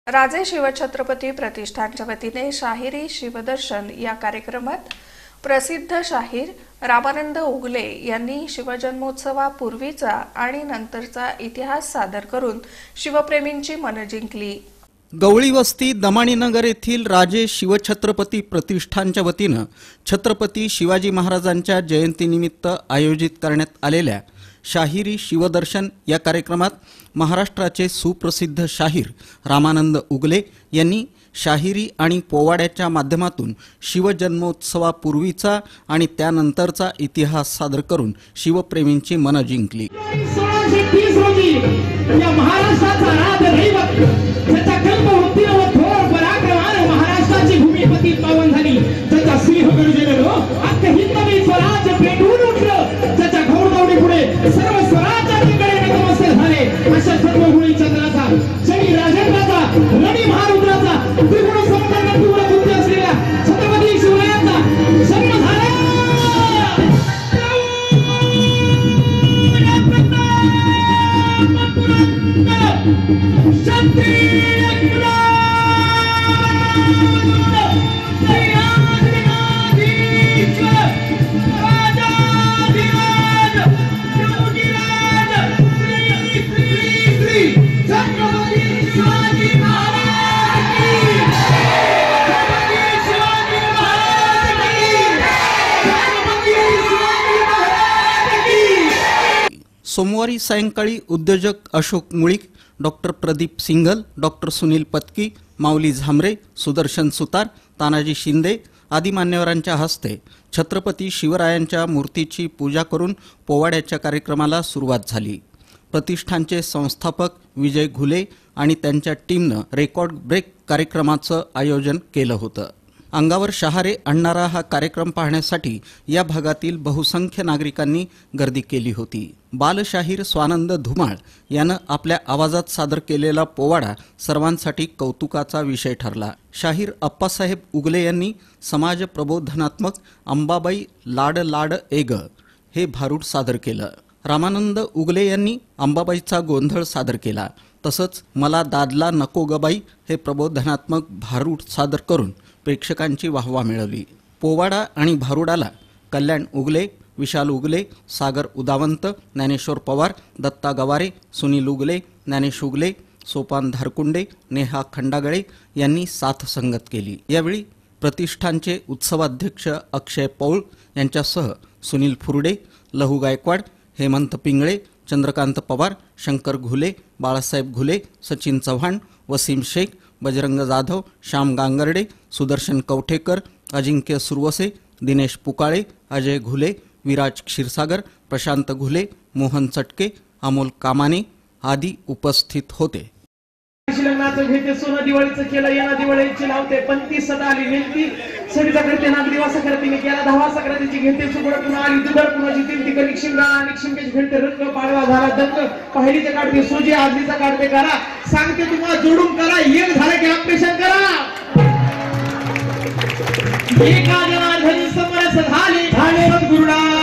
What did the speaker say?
राजे शिवछत्रपती प्रतिष्ठानच्या वतीने शाहिरी शिवदर्शन या कार्यक्रमात प्रसिद्ध शाहीर रामानंद उगले यांनी शिवजन्मोत्सवापूर्वीचा आणि नंतरचा इतिहास सादर करून शिवप्रेमींची मनं जिंकली। गवळी वस्ती दमाणीनगर येथील राजे शिवछत्रपती प्रतिष्ठानच्या वतीने छत्रपती शिवाजी महाराजांच्या जयंतीनिमित्त आयोजित करण्यात आलेल्या शाहिरी शिवदर्शन या कार्यक्रमात महाराष्ट्राचे सुप्रसिद्ध शाहीर रामानंद उगले यांनी शाहिरी आणि पोवाड्याच्या माध्यमातून शिवजन्मोत्सवापूर्वीचा आणि त्यानंतरचा इतिहास सादर करून शिवप्रेमींची मनं जिंकली। सोमवारी सायंकाळी उद्योजक अशोक मुळीक, डॉक्टर प्रदीप सिंघल, डॉक्टर सुनील पत्की, माऊली झांबरे, सुदर्शन सुतार, तानाजी शिंदे आदी मान्यवरांच्या हस्ते छत्रपती शिवरायांच्या मूर्तीची पूजा करून पोवाड्याच्या कार्यक्रमाला सुरुवात झाली। प्रतिष्ठानचे संस्थापक विजय घुले आणि त्यांच्या टीमने रेकॉर्ड ब्रेक कार्यक्रमाचं आयोजन केलं होतं। अंगावर शहारे आणणारा हा कार्यक्रम पाहण्यासाठी या भागातील बहुसंख्य नागरिकांनी गर्दी केली होती। बालशाहीर स्वानंद धुमाळ यानं आपल्या आवाजात सादर केलेला पोवाडा सर्वांसाठी कौतुकाचा विषय ठरला। शाहीर अप्पासाहेब उगले यांनी समाज प्रबोधनात्मक अंबाबाई लाड लाड एग हे भारूड सादर केलं। रामानंद उगले यांनी अंबाबाईचा गोंधळ सादर केला। तसंच मला दादला नको गबाई हे प्रबोधनात्मक भारूड सादर करून प्रेक्षकांची वाहवा मिळवली। पोवाडा आणि भारुडाला कल्याण उगले, विशाल उगले, सागर उदावंत, ज्ञानेश्वर पवार, दत्ता गवारे, सुनील उगले, ज्ञानेश उगले, सोपान धारकुंडे, नेहा खंडागळे यांनी साथ संगत केली। यावेळी प्रतिष्ठानचे उत्सवाध्यक्ष अक्षय पौळ यांच्यासह सुनील फुरडे, लहू गायकवाड, हेमंत पिंगळे, चंद्रकांत पवार, शंकर घुले, बाळासाहेब घुले, सचिन चव्हाण, वसीम शेख, बजरंग जाधव, श्याम गांगर्डे, सुदर्शन कवठेकर, अजिंक्य सुरवसे, दिनेश पुकाळे, अजय घुले, विराज क्षीरसागर, प्रशांत घुले, मोहन चटके, अमोल कामाने आदी उपस्थित होते। लग्नाचं घेते सोनं दिवाळीचं केलं, याला दिवाळीची लावते पंती सदा आली नेलती सडीचा करते नाग दिवासा करते मी केला दहा सक्रातीची घेते सुगड पुन्हा आली दुधड पुन्हा जितील ती कनिक शिंगा आणि शिंगेची घेते रंग पाडवा झाला दंग पहिलीचं काढते सोजी आजलीचा काढते करा सांगते तुम्हाला जोडून करा एक झालं की ऑपरेशन करा एका जनार्दनी समरस झाले सद्गुरुनाथ